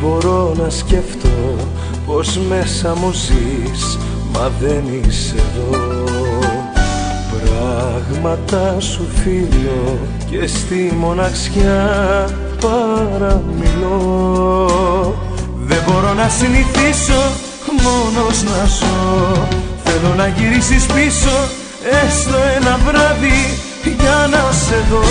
μπορώ να σκεφτώ πως μέσα μου ζεις, μα δεν είσαι εδώ. Πράγματα σου φίλω και στη μοναξιά παραμιλώ. Δεν μπορώ να συνηθίσω μόνος να ζω. Θέλω να γυρίσεις πίσω έστω ένα βράδυ για να σε δω.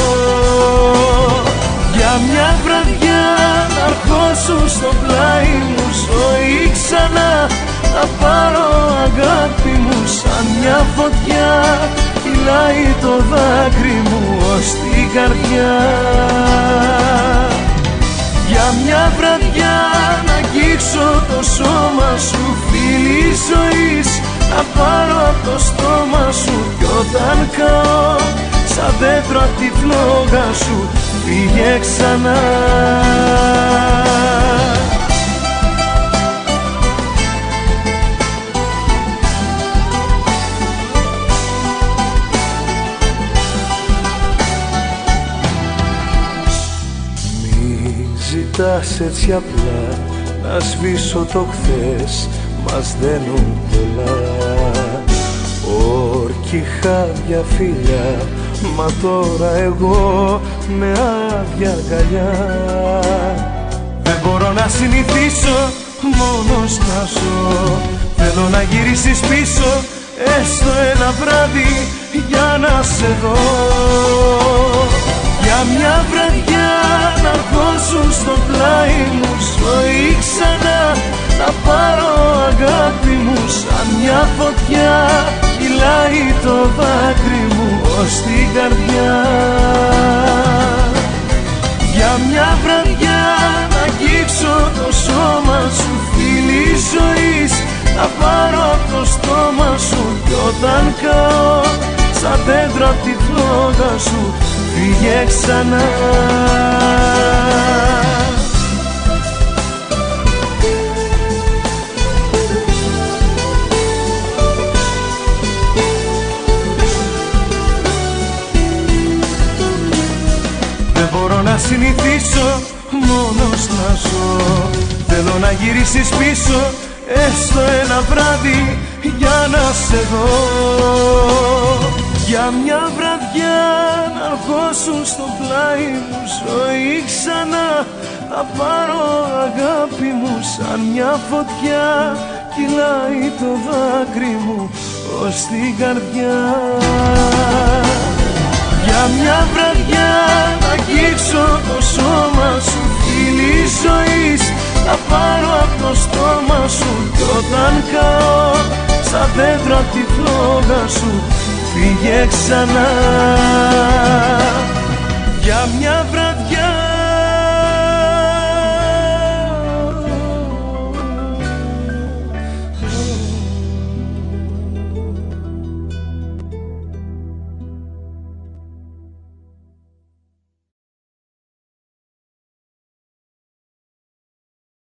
Για μια βραδιά να αρχώσουν στο πλάι μου ζωή ξανά. Να πάρω αγάπη μου σαν μια φωτιά, κυλάει το δάκρυ μου ως την καρδιά. Για μια βραδιά να αγγίξω το σώμα σου φίλη ζωής. Να πάρω απ' το στόμα σου κι όταν καώ σαν δέντρο απ' τη φλόγα σου φύγε ξανά. Ζητάς έτσι απλά να σβήσω το χθες, μας δένουν πολλά. Όρκη χάδια φίλια, μα τώρα εγώ με άδεια αγκαλιά. Δεν μπορώ να συνηθίσω μόνος να ζω. Θέλω να γυρίσεις πίσω έστω ένα βράδυ για να σε δω. Για μια βραδιά να αρχώσουν στο πλάι μου ζωή ξανά. Να πάρω αγάπη μου σαν μια φωτιά, κυλάει το δάκρυ μου ως την καρδιά. Για μια βραδιά να αγγίξω το σώμα σου φίλη ζωής. Να πάρω απ' το στόμα σου κι όταν καώ σαν δέντρο απ' τη φλόγα σου φύγε ξανά. Δεν μπορώ να συνηθίσω μόνος να ζω. Θέλω να γυρίσεις πίσω έστω ένα βράδυ για να σε δω. Για μια βραδιά να αρχώσουν στο πλάι μου ζωή ξανά. Θα πάρω αγάπη μου σαν μια φωτιά, κυλάει το δάκρυ μου ως την καρδιά. Για μια βραδιά να αγγίξω το σώμα σου φίλη ζωής. Θα πάρω απ' το στόμα σου κι όταν καώ σαν δέντρο απ' τη φλόγα σου φύγε ξανά. Για μια βραδιά